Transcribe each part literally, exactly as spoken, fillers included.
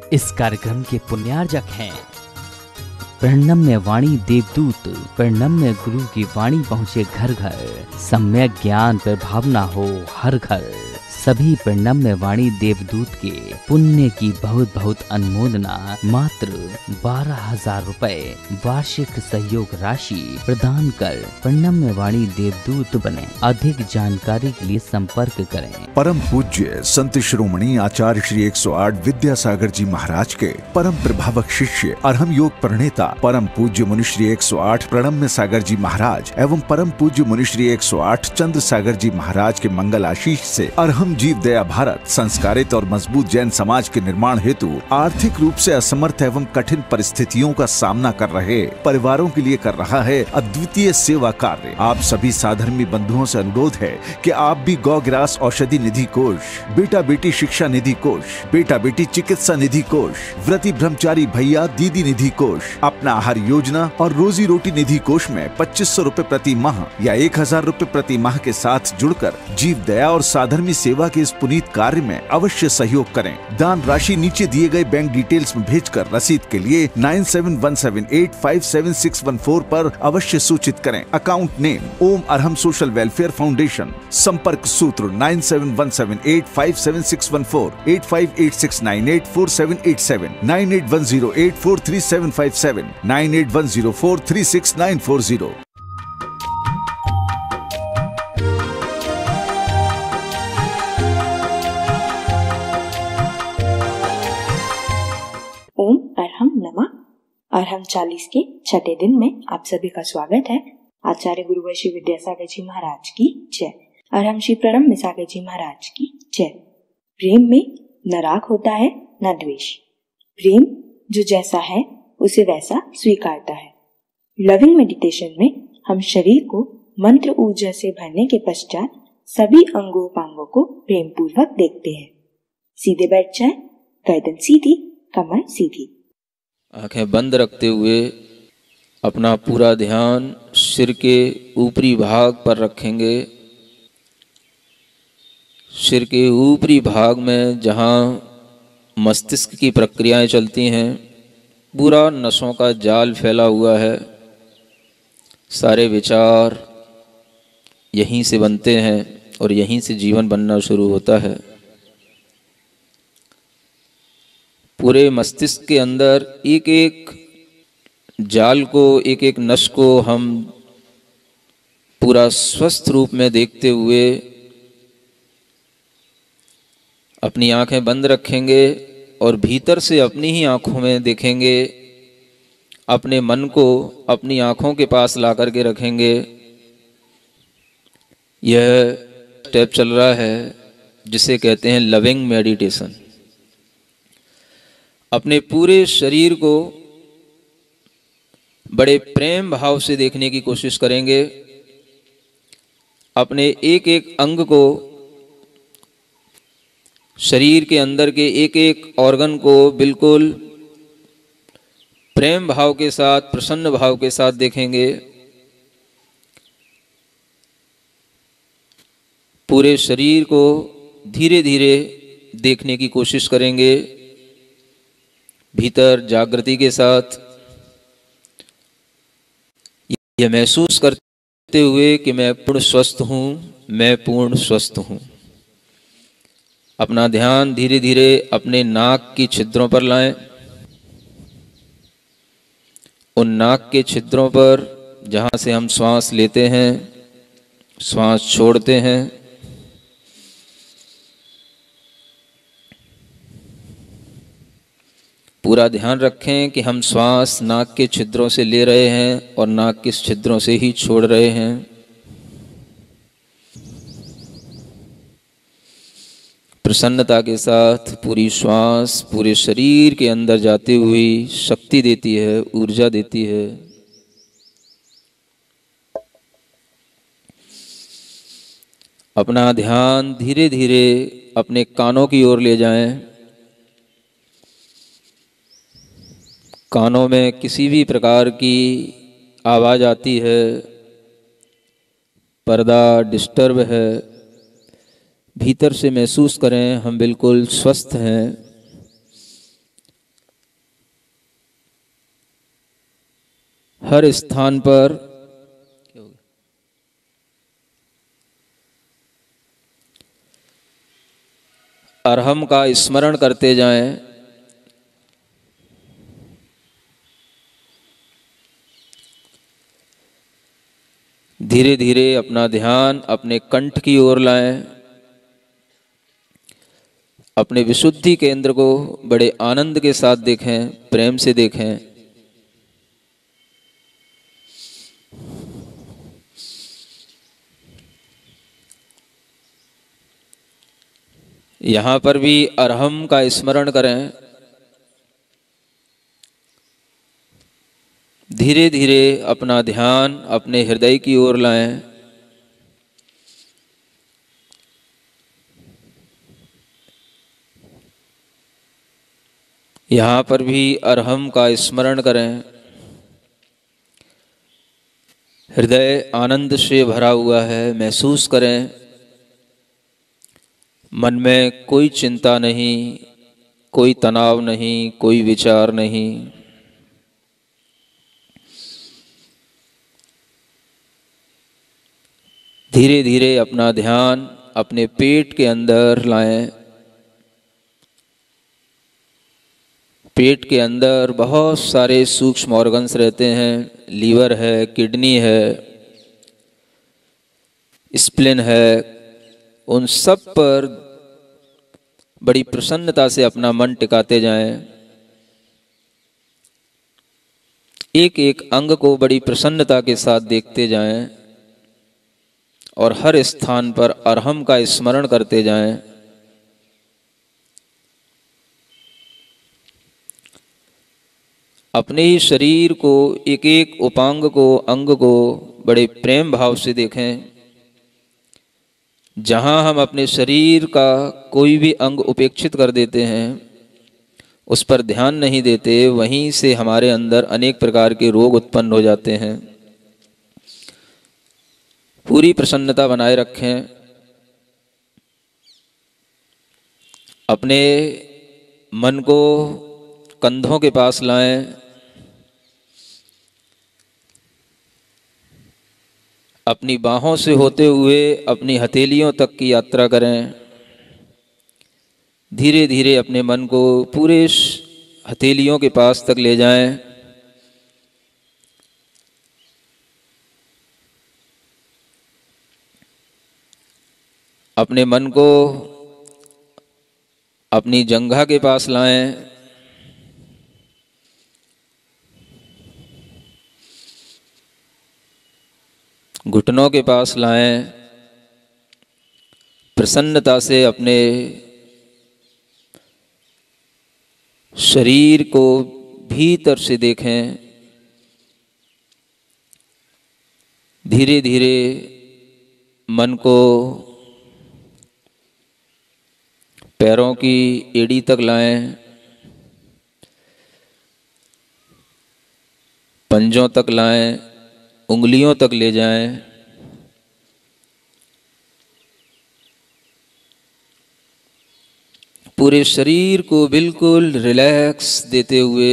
इस कार्यक्रम के पुण्यार्जक हैं प्रणम्य वाणी देवदूत। प्रणम्य गुरु की वाणी पहुँचे घर घर, सम्यक ज्ञान पर भावना हो हर घर। सभी प्रणम्य वाणी देवदूत के पुण्य की बहुत बहुत अनुमोदना मात्र बारह हजार रुपए वार्षिक सहयोग राशि प्रदान कर प्रणम्य वाणी देवदूत बने। अधिक जानकारी के लिए संपर्क करें। परम पूज्य संत शिरोमणि आचार्य श्री एक सौ आठ विद्यासागर जी महाराज के परम प्रभावक शिष्य अरहम योग प्रणेता परम पूज्य मुनिश्री एक सौ आठ प्रणम्य सागर जी महाराज एवं परम पूज्य मुनिश्री एक सौ आठ चंद्र सागर जी महाराज के मंगल आशीष से अरहम जीव दया भारत संस्कारित और मजबूत जैन समाज के निर्माण हेतु आर्थिक रूप से असमर्थ एवं कठिन परिस्थितियों का सामना कर रहे परिवारों के लिए कर रहा है अद्वितीय सेवा कार्य। आप सभी साधर्मी बंधुओं से अनुरोध है कि आप भी गौ ग्रास औषधि निधि कोष, बेटा बेटी शिक्षा निधि कोष, बेटा बेटी चिकित्सा निधि कोष, व्रती ब्रह्मचारी भैया दीदी निधि कोष, अपना आहार योजना और रोजी रोटी निधि कोष में पच्चीस सौ रूपए प्रति माह या एक हजार रूपए प्रति माह के साथ जुड़कर जीव दया और साधर्मी सेवा के इस पुनीत कार्य में अवश्य सहयोग करें। दान राशि नीचे दिए गए बैंक डिटेल्स में भेजकर रसीद के लिए nine seven one seven eight five seven six one four पर अवश्य सूचित करें। Account name Om Arham social welfare foundation. संपर्क सूत्र nine seven one seven eight five seven six one four, eight five eight six nine eight four seven eight seven, nine eight one zero eight four three seven five seven, nine eight one zero four three six nine four zero. ओम अरहम नमः। अरहम चालीस के छठे दिन में आप सभी का स्वागत है। आचार्य गुरुवर्षी विद्यासागर जी महाराज की जय। अरहम श्री प्रणम्य सागर जी महाराज की जय। प्रेम में न राग होता है न द्वेष। प्रेम जो जैसा है उसे वैसा स्वीकारता है। लविंग मेडिटेशन में हम शरीर को मंत्र ऊर्जा से भरने के पश्चात सभी अंगों पांगों को प्रेम पूर्वक देखते हैं। सीधे बैठ जाए, गर्दन सीधी, कमर सीधी। आंखें बंद रखते हुए अपना पूरा ध्यान सिर के ऊपरी भाग पर रखेंगे। सिर के ऊपरी भाग में जहाँ मस्तिष्क की प्रक्रियाएं चलती हैं, पूरा नसों का जाल फैला हुआ है। सारे विचार यहीं से बनते हैं और यहीं से जीवन बनना शुरू होता है। पूरे मस्तिष्क के अंदर एक एक जाल को, एक एक नस को हम पूरा स्वस्थ रूप में देखते हुए अपनी आंखें बंद रखेंगे और भीतर से अपनी ही आंखों में देखेंगे। अपने मन को अपनी आंखों के पास ला करके रखेंगे। यह स्टेप चल रहा है जिसे कहते हैं लविंग मेडिटेशन। अपने पूरे शरीर को बड़े प्रेम भाव से देखने की कोशिश करेंगे। अपने एक एक अंग को, शरीर के अंदर के एक एक ऑर्गन को बिल्कुल प्रेम भाव के साथ, प्रसन्न भाव के साथ देखेंगे। पूरे शरीर को धीरे धीरे देखने की कोशिश करेंगे, भीतर जागृति के साथ। यह महसूस करते हुए कि मैं पूर्ण स्वस्थ हूँ, मैं पूर्ण स्वस्थ हूँ। अपना ध्यान धीरे धीरे अपने नाक की छिद्रों पर लाएं। उन नाक के छिद्रों पर जहाँ से हम श्वास लेते हैं, श्वास छोड़ते हैं, पूरा ध्यान रखें कि हम श्वास नाक के छिद्रों से ले रहे हैं और नाक के छिद्रों से ही छोड़ रहे हैं। प्रसन्नता के साथ पूरी श्वास पूरे शरीर के अंदर जाती हुई शक्ति देती है, ऊर्जा देती है। अपना ध्यान धीरे धीरे अपने कानों की ओर ले जाएं। कानों में किसी भी प्रकार की आवाज़ आती है, पर्दा डिस्टर्ब है, भीतर से महसूस करें हम बिल्कुल स्वस्थ हैं। हर स्थान पर अरहम का स्मरण करते जाएं। धीरे धीरे अपना ध्यान अपने कंठ की ओर लाएं। अपने विशुद्धि केंद्र को बड़े आनंद के साथ देखें, प्रेम से देखें। यहाँ पर भी अरहम का स्मरण करें। धीरे धीरे अपना ध्यान अपने हृदय की ओर लाएं। यहाँ पर भी अरहम का स्मरण करें। हृदय आनंद से भरा हुआ है, महसूस करें। मन में कोई चिंता नहीं, कोई तनाव नहीं, कोई विचार नहीं। धीरे धीरे अपना ध्यान अपने पेट के अंदर लाएं। पेट के अंदर बहुत सारे सूक्ष्म ऑर्गन्स रहते हैं। लीवर है, किडनी है, स्प्लिन है। उन सब पर बड़ी प्रसन्नता से अपना मन टिकाते जाएं। एक एक अंग को बड़ी प्रसन्नता के साथ देखते जाएं और हर स्थान पर अरहम का स्मरण करते जाएं। अपने ही शरीर को, एक एक उपांग को, अंग को बड़े प्रेम भाव से देखें। जहां हम अपने शरीर का कोई भी अंग उपेक्षित कर देते हैं, उस पर ध्यान नहीं देते, वहीं से हमारे अंदर अनेक प्रकार के रोग उत्पन्न हो जाते हैं। पूरी प्रसन्नता बनाए रखें। अपने मन को कंधों के पास लाएं। अपनी बाहों से होते हुए अपनी हथेलियों तक की यात्रा करें। धीरे धीरे अपने मन को पूरे हथेलियों के पास तक ले जाएं। अपने मन को अपनी जंघा के पास लाएं। घुटनों के पास लाएं। प्रसन्नता से अपने शरीर को भीतर से देखें। धीरे धीरे मन को पैरों की एड़ी तक लाएं, पंजों तक लाएं, उंगलियों तक ले जाएं। पूरे शरीर को बिल्कुल रिलैक्स देते हुए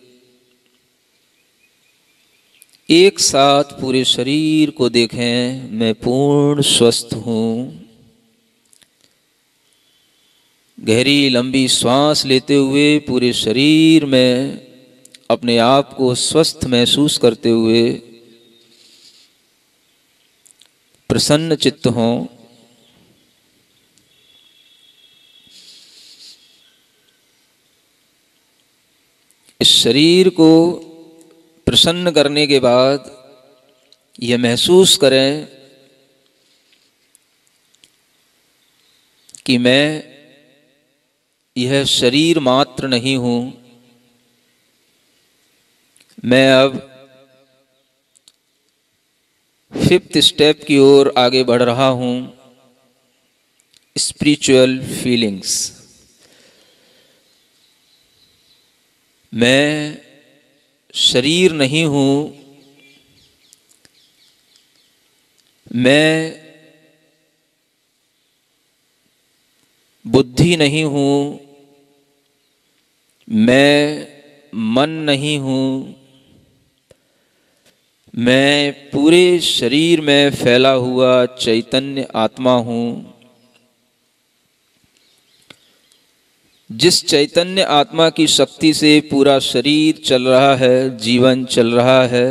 एक साथ पूरे शरीर को देखें। मैं पूर्ण स्वस्थ हूँ। गहरी लंबी श्वास लेते हुए पूरे शरीर में अपने आप को स्वस्थ महसूस करते हुए प्रसन्न चित्त हों। इस शरीर को प्रसन्न करने के बाद यह महसूस करें कि मैं यह शरीर मात्र नहीं हूँ। मैं अब फिफ्थ स्टेप की ओर आगे बढ़ रहा हूँ, स्पिरिचुअल फीलिंग्स। मैं शरीर नहीं हूँ, मैं बुद्धि नहीं हूँ, मैं मन नहीं हूँ, मैं पूरे शरीर में फैला हुआ चैतन्य आत्मा हूँ। जिस चैतन्य आत्मा की शक्ति से पूरा शरीर चल रहा है, जीवन चल रहा है,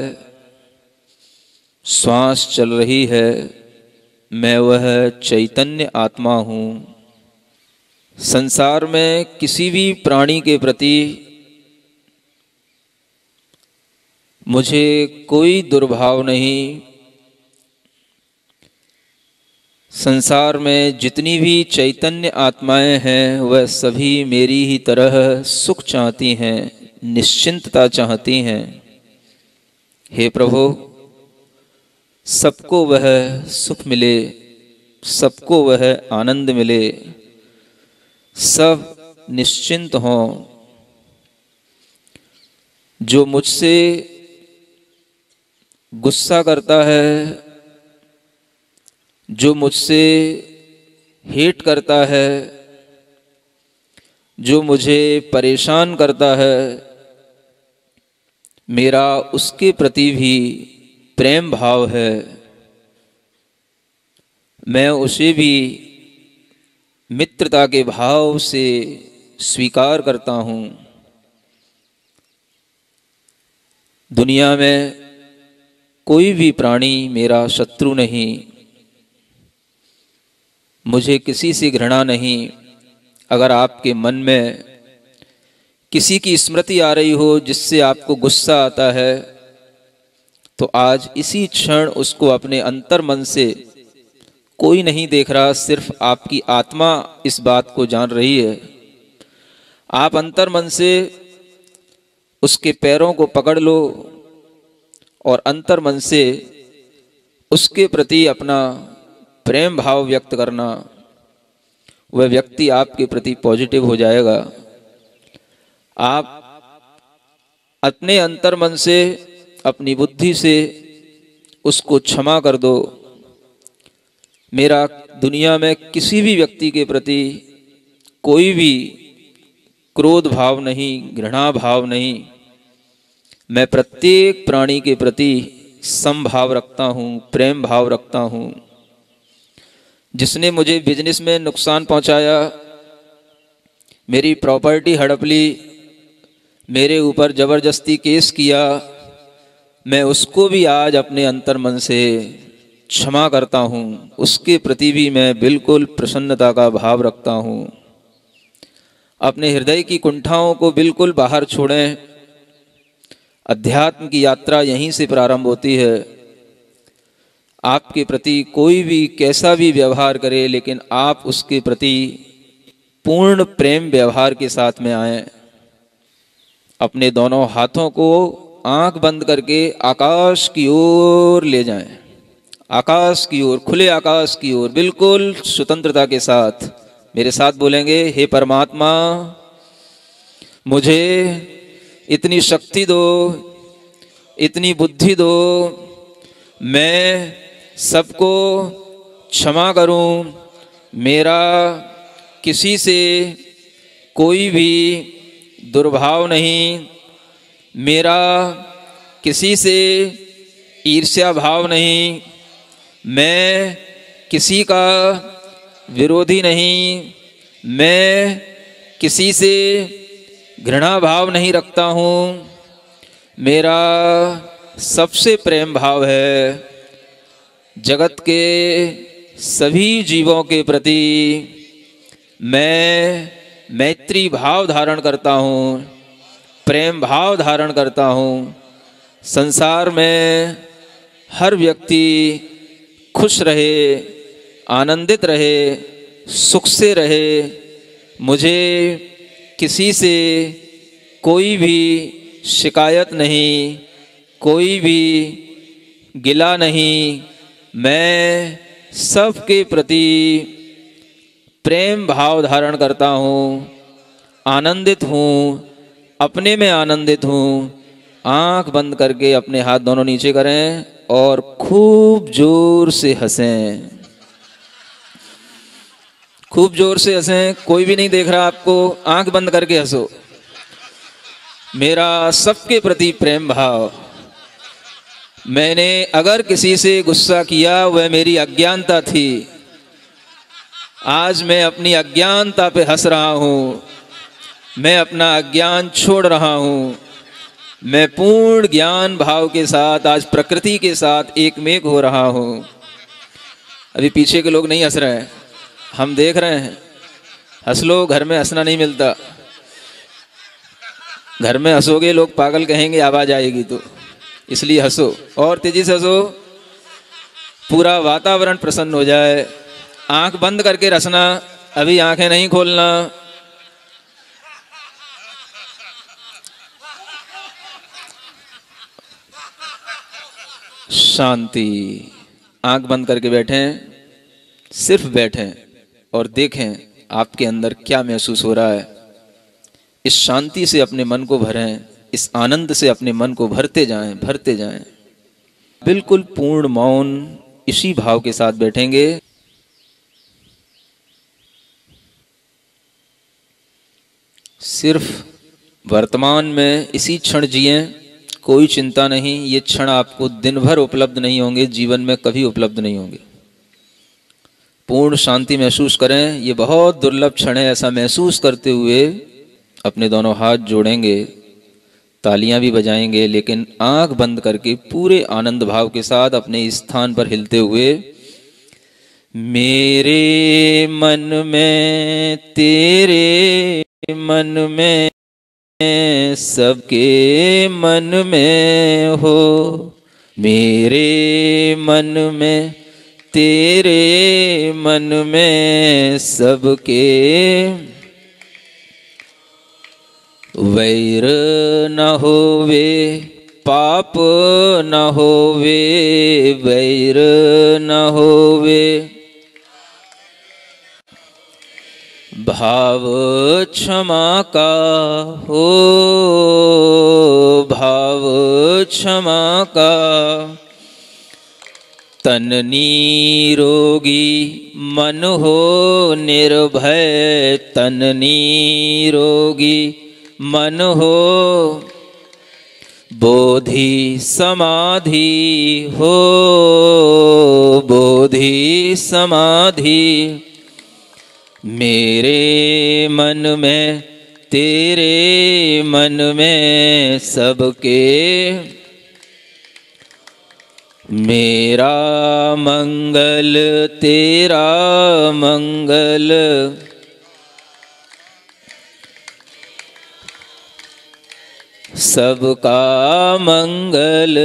श्वास चल रही है, मैं वह चैतन्य आत्मा हूँ। संसार में किसी भी प्राणी के प्रति मुझे कोई दुर्भाव नहीं। संसार में जितनी भी चैतन्य आत्माएं हैं वह सभी मेरी ही तरह सुख चाहती हैं, निश्चिंतता चाहती हैं। हे प्रभु, सबको वह सुख मिले, सबको वह आनंद मिले, सब निश्चिंत हों। जो मुझसे गुस्सा करता है, जो मुझसे हेट करता है, जो मुझे परेशान करता है, मेरा उसके प्रति भी प्रेम भाव है। मैं उसे भी मित्रता के भाव से स्वीकार करता हूँ। दुनिया में कोई भी प्राणी मेरा शत्रु नहीं, मुझे किसी से घृणा नहीं। अगर आपके मन में किसी की स्मृति आ रही हो जिससे आपको गुस्सा आता है, तो आज इसी क्षण उसको अपने अंतर मन से, कोई नहीं देख रहा, सिर्फ आपकी आत्मा इस बात को जान रही है, आप अंतर मन से उसके पैरों को पकड़ लो और अंतर मन से उसके प्रति अपना प्रेम भाव व्यक्त करना। वह व्यक्ति आपके प्रति पॉजिटिव हो जाएगा। आप अपने अंतर मन से, अपनी बुद्धि से उसको क्षमा कर दो। मेरा दुनिया में किसी भी व्यक्ति के प्रति कोई भी क्रोध भाव नहीं, घृणा भाव नहीं। मैं प्रत्येक प्राणी के प्रति समभाव रखता हूँ, प्रेम भाव रखता हूँ। जिसने मुझे बिजनेस में नुकसान पहुँचाया, मेरी प्रॉपर्टी हड़प ली, मेरे ऊपर ज़बरदस्ती केस किया, मैं उसको भी आज अपने अंतर मन से क्षमा करता हूँ। उसके प्रति भी मैं बिल्कुल प्रसन्नता का भाव रखता हूँ। अपने हृदय की कुंठाओं को बिल्कुल बाहर छोड़ें। अध्यात्म की यात्रा यहीं से प्रारंभ होती है। आपके प्रति कोई भी कैसा भी व्यवहार करे, लेकिन आप उसके प्रति पूर्ण प्रेम व्यवहार के साथ में आएं। अपने दोनों हाथों को आंख बंद करके आकाश की ओर ले जाएं, आकाश की ओर, खुले आकाश की ओर, बिल्कुल स्वतंत्रता के साथ। मेरे साथ बोलेंगे, हे परमात्मा, मुझे इतनी शक्ति दो, इतनी बुद्धि दो, मैं सबको क्षमा करूं। मेरा किसी से कोई भी दुर्भाव नहीं, मेरा किसी से ईर्ष्या भाव नहीं, मैं किसी का विरोधी नहीं, मैं किसी से घृणा भाव नहीं रखता हूँ। मेरा सबसे प्रेम भाव है। जगत के सभी जीवों के प्रति मैं मैत्री भाव धारण करता हूँ, प्रेम भाव धारण करता हूँ। संसार में हर व्यक्ति खुश रहे, आनंदित रहे, सुख से रहे। मुझे किसी से कोई भी शिकायत नहीं, कोई भी गिला नहीं। मैं सबके प्रति प्रेम भाव धारण करता हूँ, आनंदित हूँ, अपने में आनंदित हूँ। आंख बंद करके अपने हाथ दोनों नीचे करें और खूब जोर से हंसें, खूब जोर से हंसें। कोई भी नहीं देख रहा आपको, आंख बंद करके हंसो। मेरा सबके प्रति प्रेम भाव, मैंने अगर किसी से गुस्सा किया वह मेरी अज्ञानता थी। आज मैं अपनी अज्ञानता पे हंस रहा हूँ, मैं अपना अज्ञान छोड़ रहा हूँ। मैं पूर्ण ज्ञान भाव के साथ आज प्रकृति के साथ एकमेक हो रहा हूँ। अभी पीछे के लोग नहीं हंस रहे हैं, हम देख रहे हैं। हंस लो, घर में हंसना नहीं मिलता। घर में हंसोगे लोग पागल कहेंगे, आवाज आएगी, तो इसलिए हंसो और तेजी से हंसो, पूरा वातावरण प्रसन्न हो जाए। आंख बंद करके हंसना, अभी आंखें नहीं खोलना। शांति। आंख बंद करके बैठें, सिर्फ बैठें और देखें आपके अंदर क्या महसूस हो रहा है। इस शांति से अपने मन को भरें, इस आनंद से अपने मन को भरते जाएं, भरते जाएं। बिल्कुल पूर्ण मौन, इसी भाव के साथ बैठेंगे। सिर्फ वर्तमान में इसी क्षण जिएं, कोई चिंता नहीं। ये क्षण आपको दिन भर उपलब्ध नहीं होंगे, जीवन में कभी उपलब्ध नहीं होंगे। पूर्ण शांति महसूस करें, ये बहुत दुर्लभ क्षण है। ऐसा महसूस करते हुए अपने दोनों हाथ जोड़ेंगे, तालियां भी बजाएंगे, लेकिन आंख बंद करके पूरे आनंद भाव के साथ अपने स्थान पर हिलते हुए, मेरे मन में तेरे मन में सबके मन में हो, मेरे मन में तेरे मन में सबके, वैर न होवे पाप न होवे, वैर न होवे, भाव क्षमा का हो, भाव क्षमा का, तन निरोगी मन हो निर्भय, तन निरोगी मन हो, बोधि समाधि हो, बोधि समाधि, मेरे मन में तेरे मन में सबके, मेरा मंगल तेरा मंगल, सबका मंगल।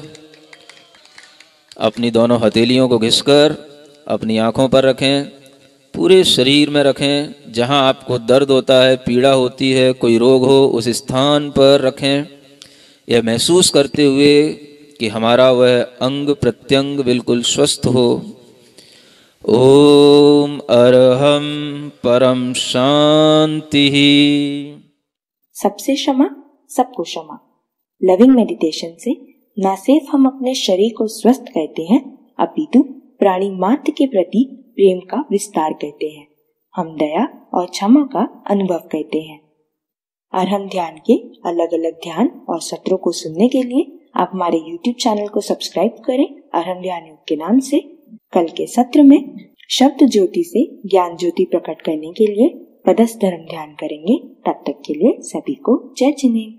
अपनी दोनों हथेलियों को घिसकर अपनी आंखों पर रखें, पूरे शरीर में रखें। जहां आपको दर्द होता है, पीड़ा होती है, कोई रोग हो, उस स्थान पर रखें। यह महसूस करते हुए कि हमारा वह अंग प्रत्यंग बिल्कुल स्वस्थ हो। ओम अरहम परम शांति। सबसे क्षमा, सबको क्षमा। लविंग मेडिटेशन से न सिर्फ हम अपने शरीर को स्वस्थ करते हैं, अपितु प्राणी मात्र के प्रति प्रेम का विस्तार करते हैं। हम दया और क्षमा का अनुभव करते हैं। अरहम ध्यान के अलग अलग ध्यान और सत्रों को सुनने के लिए आप हमारे यूट्यूब चैनल को सब्सक्राइब करें, अरहम ध्यान योग के नाम से। कल के सत्र में शब्द ज्योति से ज्ञान ज्योति प्रकट करने के लिए पदस्थ धर्म ध्यान करेंगे। तब तक के लिए सभी को जय जिनेन्द्र।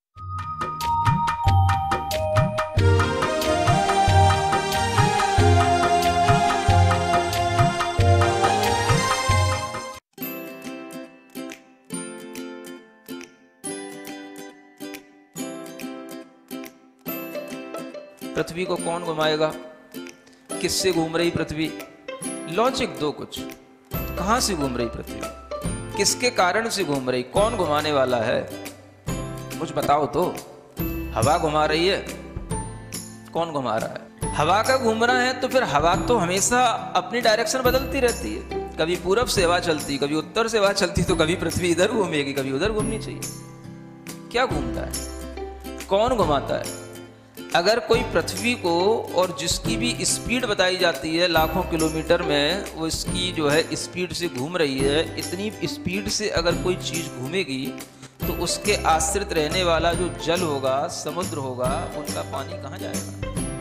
पृथ्वी को कौन घुमाएगा? किससे घूम रही पृथ्वी? लॉजिक दो कुछ। कहां से घूम रही पृथ्वी? किसके कारण से घूम रही? कौन घुमाने वाला है? कुछ बताओ तो। हवा घुमा रही है? कौन घुमा रहा है? हवा का घूमना है तो फिर हवा तो हमेशा अपनी डायरेक्शन बदलती रहती है। कभी पूरब से हवा चलती, कभी उत्तर से हवा चलती, तो कभी पृथ्वी इधर घूमेगी, कभी उधर घूमनी चाहिए। क्या घूमता है? कौन घुमाता है? अगर कोई पृथ्वी को, और जिसकी भी स्पीड बताई जाती है लाखों किलोमीटर में, वो इसकी जो है स्पीड से घूम रही है, इतनी स्पीड से अगर कोई चीज़ घूमेगी तो उसके आश्रित रहने वाला जो जल होगा, समुद्र होगा, उनका पानी कहाँ जाएगा?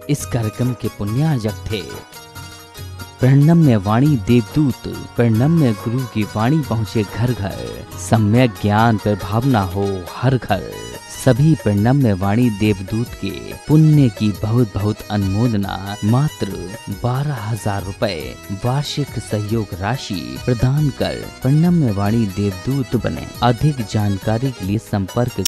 इस कार्यक्रम के पुण्यार्जक थे। प्रणम्य वाणी देवदूत, प्रणम्य गुरु की वाणी पहुँचे घर घर, सम्यक ज्ञान पर भावना हो हर घर। सभी प्रणम्य वाणी देवदूत के पुण्य की बहुत बहुत अनुमोदना मात्र बारह हजार रुपए वार्षिक सहयोग राशि प्रदान कर प्रणम्य वाणी देवदूत बने। अधिक जानकारी के लिए संपर्क